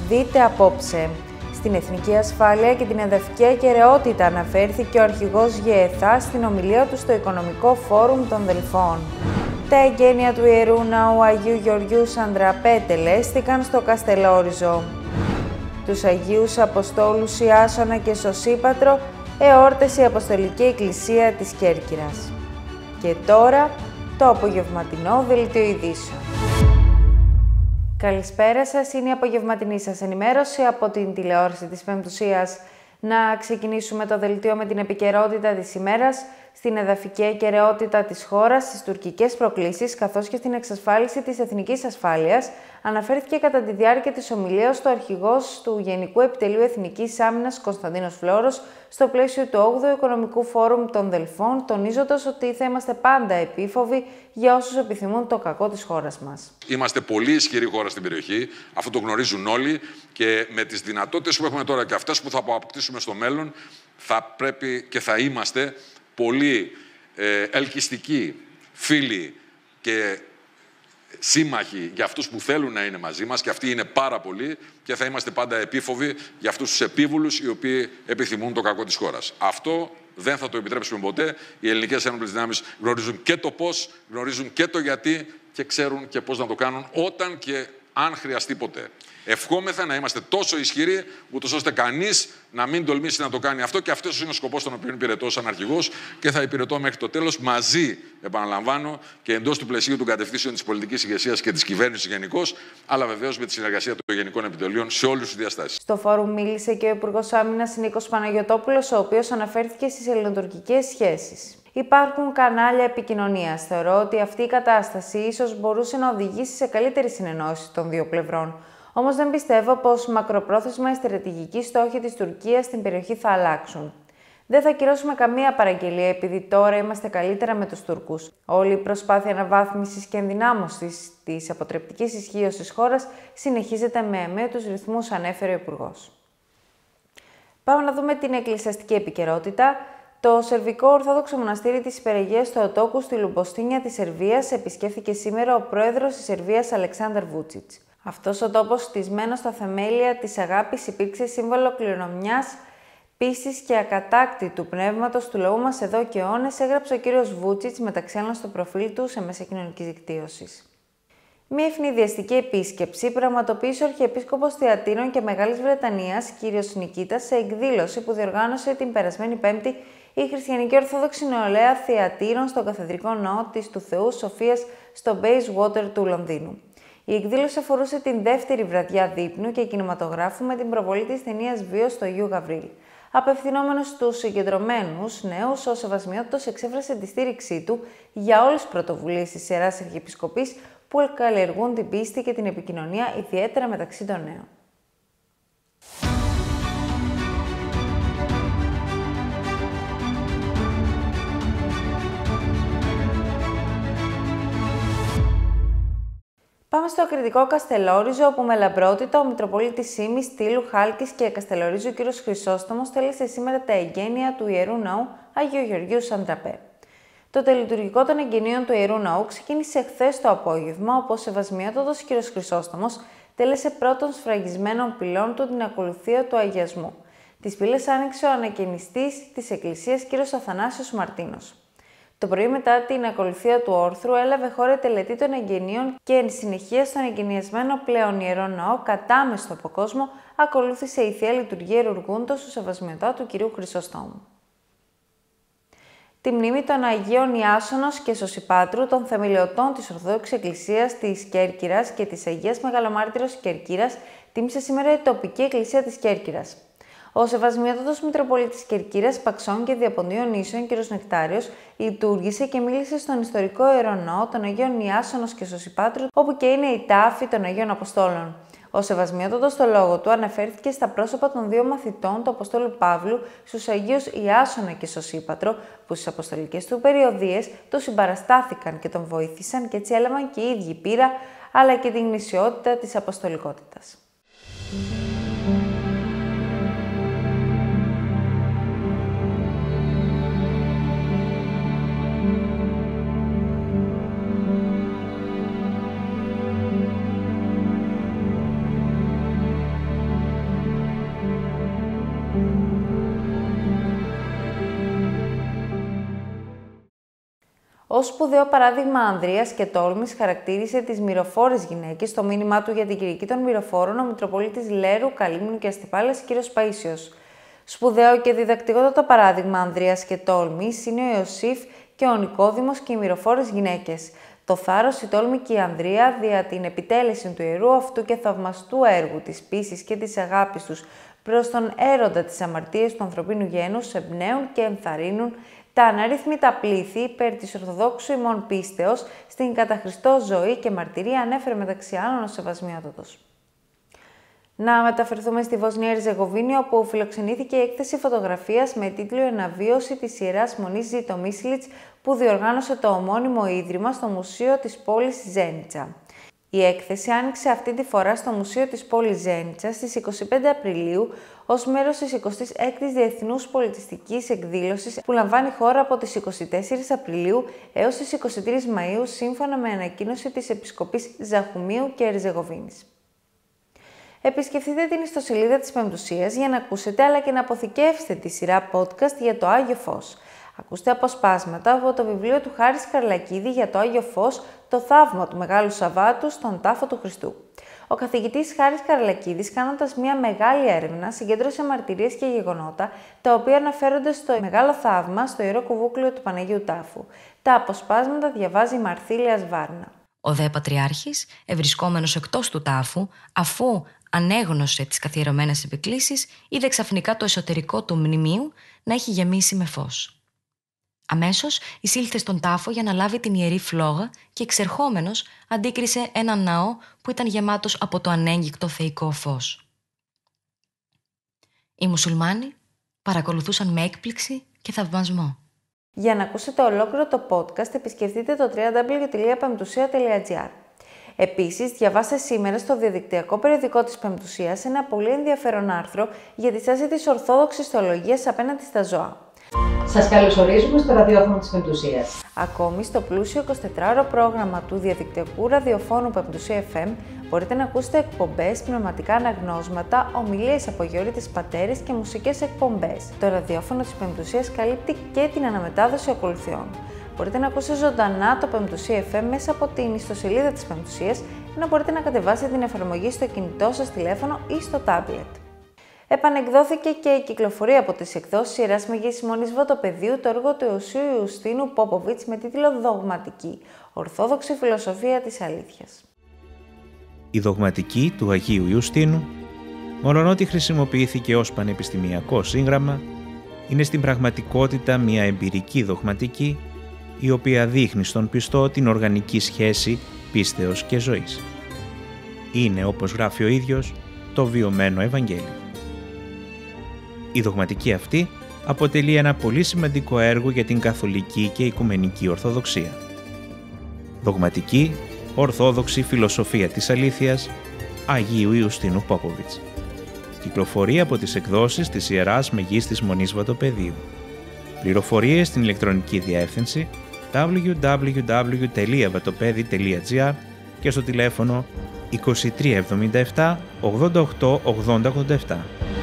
Δείτε απόψε. Στην εθνική ασφάλεια και την εδαφική ακεραιότητα αναφέρθηκε ο αρχηγός ΓΕΘΑ στην ομιλία του στο Οικονομικό Φόρουμ των Δελφών. Τα εγγένεια του Ιερού Ναού Αγίου Γεωργίου Σαντραπέ τελέστηκαν στο Καστελόριζο. Τους Αγίους Αποστόλους Ιάσονα και Σωσίπατρο εόρτασε η Αποστολική Εκκλησία της Κέρκυρας. Και τώρα, το απογευματινό δελτίο ειδήσεων. Καλησπέρα σας, είναι η απογευματινή σας ενημέρωση από την τηλεόραση της Πεμπτουσίας. Να ξεκινήσουμε το δελτίο με την επικαιρότητα της ημέρας, στην εδαφική ακεραιότητα της χώρας, στις τουρκικές προκλήσεις, καθώς και στην εξασφάλιση της εθνικής ασφάλειας, αναφέρθηκε κατά τη διάρκεια της ομιλίας του αρχηγός του Γενικού Επιτελείου Εθνικής Άμυνας Κωνσταντίνος Φλόρος στο πλαίσιο του 8ου Οικονομικού Φόρουμ των Δελφών, τονίζοντας ότι θα είμαστε πάντα επίφοβοι για όσους επιθυμούν το κακό της χώρας μας. Είμαστε πολύ ισχυρή χώρα στην περιοχή, αυτό το γνωρίζουν όλοι και με τις δυνατότητες που έχουμε τώρα και αυτές που θα αποκτήσουμε στο μέλλον, θα πρέπει και θα είμαστε πολύ ελκυστικοί φίλοι και σύμμαχοι για αυτούς που θέλουν να είναι μαζί μας, και αυτοί είναι πάρα πολλοί, και θα είμαστε πάντα επίφοβοι για αυτούς τους επίβουλους οι οποίοι επιθυμούν το κακό της χώρας. Αυτό δεν θα το επιτρέψουμε ποτέ. Οι ελληνικές ένοπλες δυνάμεις γνωρίζουν και το πώς, γνωρίζουν και το γιατί και ξέρουν και πώς να το κάνουν όταν και αν χρειαστεί ποτέ. Ευχόμεθα να είμαστε τόσο ισχυροί, ούτως ώστε κανείς να μην τολμήσει να το κάνει αυτό, και αυτός είναι ο σκοπός τον οποίο υπηρετώ σαν αρχηγός και θα υπηρετώ μέχρι το τέλος, μαζί, επαναλαμβάνω, και εντός του πλαισίου των κατευθύνσεων της πολιτικής ηγεσίας και της κυβέρνησης γενικώς, αλλά βεβαίως με τη συνεργασία των Γενικών Επιτελείων σε όλες τις διαστάσεις. Στο φόρουμ μίλησε και ο Υπουργός Άμυνας Νίκος Παναγιωτόπουλος, ο οποίος αναφέρθηκε στις ελληνοτουρκικές σχέσεις. Υπάρχουν κανάλια επικοινωνίας. Θεωρώ ότι αυτή η κατάσταση ίσως μπορούσε να οδηγήσει σε καλύτερη συνεννόηση των δύο πλευρών. Όμως δεν πιστεύω πως μακροπρόθεσμα οι στρατηγικοί στόχοι της Τουρκίας στην περιοχή θα αλλάξουν. Δεν θα ακυρώσουμε καμία παραγγελία επειδή τώρα είμαστε καλύτερα με τους Τούρκους. Όλη η προσπάθεια αναβάθμισης και ενδυνάμωσης της αποτρεπτικής ισχύως της χώρας συνεχίζεται με αμέτους ρυθμούς, ανέφερε ο Υπουργός. Πάμε να δούμε την εκκλησιαστική επικαιρότητα. Το Σερβικό Ορθόδοξο Μοναστήρι της Υπεραγίας Θεοτόκου στη Λουμποστίνια της Σερβίας επισκέφθηκε σήμερα ο πρόεδρος της Σερβίας Αλεξάνδρ Βούτσιτς. Αυτός ο τόπος, χτισμένος στα θεμέλια της αγάπης, υπήρξε σύμβολο κληρονομιάς, πίστης και ακατάκτητου πνεύματος του λαού μας εδώ και αιώνες, έγραψε ο κύριος Βούτσιτς μεταξύ άλλων στο προφίλ του σε μέσα κοινωνικής δικτύωσης. Μια ευνηδιαστική επίσκεψη πραγματοποίησε ο Αρχιεπίσκοπος Θειατήρων και Μεγάλης Βρετανίας, κύριος Νικήτας, σε εκδήλωση που διοργάνωσε την περασμένη Πέμπτη η Χριστιανική Ορθόδοξη Νεολαία Θειατήρων στον Καθεδρικό Ναό της του Θεού Σοφίας στο Bayswater του Λονδίνου. Η εκδήλωση αφορούσε την δεύτερη βραδιά δείπνου και κινηματογράφου με την προβολή της ταινίας Βίος του Αγίου Γαβρίλ. Απευθυνόμενος στους συγκεντρωμένους νέους, ο Σεβασμιότητος εξέφρασε τη στήριξή του για όλες τις πρωτοβουλίες της Ιεράς Αρχιεπισκοπής που καλλιεργούν την πίστη και την επικοινωνία, ιδιαίτερα μεταξύ των νέων. Πάμε στο ακριτικό Καστελόριζο, όπου με λαμπρότητα ο Μητροπολίτης Σήμης, Στήλου, Χάλκης και Καστελορίζου κ. Χρυσόστομος τέλεσε σήμερα τα εγγένεια του Ιερού Ναού Αγίου Γεωργίου Σαντραπέ. Το τελειτουργικό των εγγενείων του Ιερού Ναού ξεκίνησε χθες το απόγευμα, όπου ο Σεβασμιότατος κ. Χρυσόστομος τέλεσε πρώτων σφραγισμένων πυλών του την ακολουθία του αγιασμού. Τις πύλες άνοιξε ο ανακαινιστής της Εκκλησίας κ. Αθανάσιος Μαρτίνος. Το πρωί, μετά την ακολουθία του όρθρου, έλαβε χώρα η τελετή των εγγενείων και εν συνεχεία στον εγκαινιασμένο πλέον Ιερό Ναό, κατάμεστο από κόσμο, ακολούθησε η Θεία Λειτουργία Ρουργούντος του Σεβασμιωτάτου κ. Χρυσοστόμου. Τη μνήμη των Αγίων Ιάσονος και Σωσιπάτρου, των θεμελιωτών της Ορθόδοξης Εκκλησίας της Κέρκυρας και της Αγίας Μεγαλομάρτυρος Κερκύρας, τίμησε σήμερα η τοπική εκκλησία της Κέρκυρας. Ο Σεβασμιότατος Μητροπολίτης Κερκύρας, Παξών και Διαποντίων Ίσων, κ. Νεκτάριος, λειτουργήσε και μίλησε στον ιστορικό Ιερό Ναό των Αγίων Ιάσονος και Σωσιπάτρου, όπου και είναι η τάφη των Αγίων Αποστόλων. Ο Σεβασμιότατος στο λόγο του αναφέρθηκε στα πρόσωπα των δύο μαθητών του Αποστόλου Παύλου, στους Αγίους Ιάσονα και Σωσίπατρο, που στις αποστολικές του περιοδίες του συμπαραστάθηκαν και τον βοήθησαν και έτσι έλαβαν και οι ίδιοι πείρα, αλλά και την γνησιότητα της αποστολικότητας. Ως σπουδαίο παράδειγμα ανδρείας και τόλμης χαρακτήρισε τις μυροφόρες γυναίκες στο μήνυμά του για την κηρυγή των μυροφόρων ο Μητροπολίτης Λέρου, Καλύμνου και Αστυπάλαιας κ. Παΐσιος. Σπουδαίο και διδακτικότατο παράδειγμα ανδρείας και τόλμης είναι ο Ιωσήφ και ο Νικόδημος και οι μυροφόρες γυναίκες. Το θάρρος, η τόλμη και η ανδρεία δια την επιτέλεση του ιερού αυτού και θαυμαστού έργου της πίστης και της αγάπης τους προς τον έρωτα της αμαρτίας του ανθρωπίνου γένους εμπνέουν και ενθαρρύνουν τα αναρρύθμιτα πλήθη υπέρ της Ορθοδόξου ημών πίστεως στην κατά Χριστώ ζωή και μαρτυρία, ανέφερε μεταξύ άλλων ο Σεβασμιότατος. Να μεταφερθούμε στη Βοσνία Ερζεγοβίνη, όπου φιλοξενήθηκε η έκθεση φωτογραφίας με τίτλο «Αναβίωση της Ιεράς Μονής Ζητομίσλιτς» που διοργάνωσε το ομώνυμο ίδρυμα στο Μουσείο της πόλης Ζένιτσα. Η έκθεση άνοιξε αυτή τη φορά στο Μουσείο της πόλης Ζένιτσα στις 25 Απριλίου ως μέρος της 26ης Διεθνούς Πολιτιστικής Εκδήλωσης που λαμβάνει χώρα από τις 24 Απριλίου έως τις 23 Μαΐου σύμφωνα με ανακοίνωση της Επισκοπής Ζαχουμίου και Ερζεγοβίνης. Επισκεφτείτε την ιστοσελίδα της Πεμπτουσίας για να ακούσετε αλλά και να αποθηκεύσετε τη σειρά podcast για το Άγιο Φως. Ακούστε αποσπάσματα από το βιβλίο του Χάρης Καρλακίδη για το Άγιο Φως, το θαύμα του Μεγάλου Σαββάτου στον τάφο του Χριστού. Ο καθηγητής Χάρης Καρλακίδης, κάνοντας μια μεγάλη έρευνα, συγκέντρωσε μαρτυρίες και γεγονότα, τα οποία αναφέρονται στο Μεγάλο Θαύμα στο Ιερό Κουβούκλιο του Παναγίου Τάφου. Τα αποσπάσματα διαβάζει η Μαρθήλια Σβάρνα. Ο δε Πατριάρχης, ευρισκόμενος εκτός του τάφου, αφού ανέγνωσε τις καθιερωμένες επικλήσεις, είδε ξαφνικά το εσωτερικό του μνημείου να έχει γεμίσει με φως. Αμέσως εισήλθε στον τάφο για να λάβει την ιερή φλόγα και εξερχόμενος αντίκρισε έναν ναό που ήταν γεμάτος από το ανέγγικτο θεϊκό φως. Οι μουσουλμάνοι παρακολουθούσαν με έκπληξη και θαυμασμό. Για να ακούσετε ολόκληρο το podcast, επισκεφτείτε το www.pemptusia.gr. Επίσης, διαβάστε σήμερα στο διαδικτυακό περιοδικό της Πεμπτουσίας ένα πολύ ενδιαφέρον άρθρο για τη στάση της Ορθόδοξης θεολογίας απέναντι στα ζώα. Σας καλωσορίζουμε στο ραδιόφωνο της Πεμπτουσίας. Ακόμη, στο πλούσιο 24ωρο πρόγραμμα του διαδικτυακού ραδιοφώνου Πεμπτουσία FM μπορείτε να ακούσετε εκπομπές, πνευματικά αναγνώσματα, ομιλίες από αγιορείτες πατέρες και μουσικές εκπομπές. Το ραδιόφωνο της Πεμπτουσίας καλύπτει και την αναμετάδοση ακολουθιών. Μπορείτε να ακούσετε ζωντανά το Πεμπτουσία FM μέσα από την ιστοσελίδα της Πεμπτουσίας, ενώ μπορείτε να κατεβάσετε την εφαρμογή στο κινητό σας τηλέφωνο ή στο τάμπλετ. Επανεκδόθηκε και η κυκλοφορία από τις εκδόσεις Ιεράς Μεγής Μονής Βατοπεδίου το έργο του Ιωσίου Ιουστίνου Πόποβιτς με τίτλο «Δογματική. Ορθόδοξη Φιλοσοφία της Αλήθειας». Η δογματική του Αγίου Ιουστίνου, μολονότι χρησιμοποιήθηκε ως πανεπιστημιακό σύγγραμμα, είναι στην πραγματικότητα μια εμπειρική δογματική, η οποία δείχνει στον πιστό την οργανική σχέση πίστεως και ζωής. Είναι, όπως γράφει ο ίδιος, το βιωμένο Ευαγγέλιο. Η δογματική αυτή αποτελεί ένα πολύ σημαντικό έργο για την καθολική και οικουμενική Ορθοδοξία. Δογματική, Ορθόδοξη Φιλοσοφία της Αλήθειας, Αγίου Ιουστίνου Πόποβιτς. Κυκλοφορεί από τις εκδόσεις της Ιεράς Μεγίστης Μονής Βατοπεδίου. Πληροφορίες στην ηλεκτρονική διεύθυνση www.vatopedi.gr και στο τηλέφωνο 2377 88 80 87.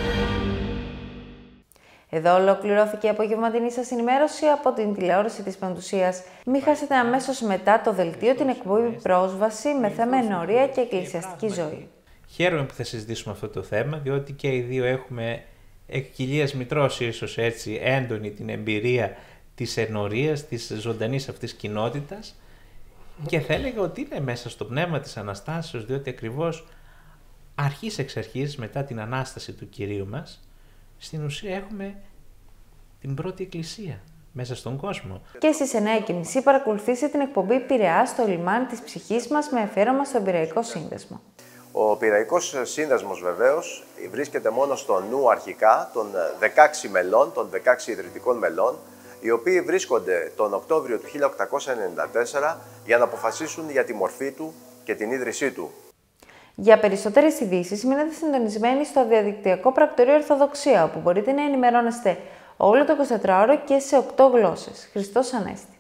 Εδώ ολοκληρώθηκε η απογευματινή σας ενημέρωση από την τηλεόραση της Πεμπτουσίας. Μην χάσετε αμέσως μετά το δελτίο την εκπομπή Πρόσβαση με θέμα ενορία και εκκλησιαστική ζωή. Χαίρομαι που θα συζητήσουμε αυτό το θέμα, διότι και οι δύο έχουμε εκ κοιλίας μητρός ίσως έτσι έντονη την εμπειρία της ενορίας, της ζωντανής αυτής κοινότητας, και θα έλεγα ότι είναι μέσα στο πνεύμα της Αναστάσεως, διότι ακριβώς αρχής εξ αρχής μετά την Ανάσταση του Κυρίου μας, στην ουσία έχουμε την πρώτη εκκλησία μέσα στον κόσμο. Και στις 9:30 παρακολουθήστε την εκπομπή Πειραιάς στο λιμάνι της ψυχής μας με αφιέρωμα στον Πειραϊκό Σύνδεσμο. Ο Πειραϊκός Σύνδεσμος βεβαίως βρίσκεται μόνο στο νου αρχικά των 16 μελών, των 16 ιδρυτικών μελών, οι οποίοι βρίσκονται τον Οκτώβριο του 1894 για να αποφασίσουν για τη μορφή του και την ίδρυσή του. Για περισσότερες ειδήσεις μείνετε συντονισμένοι στο διαδικτυακό πρακτορείο Ορθοδοξία, όπου μπορείτε να ενημερώνεστε όλο το 24ωρο και σε 8 γλώσσες. Χριστός Ανέστη.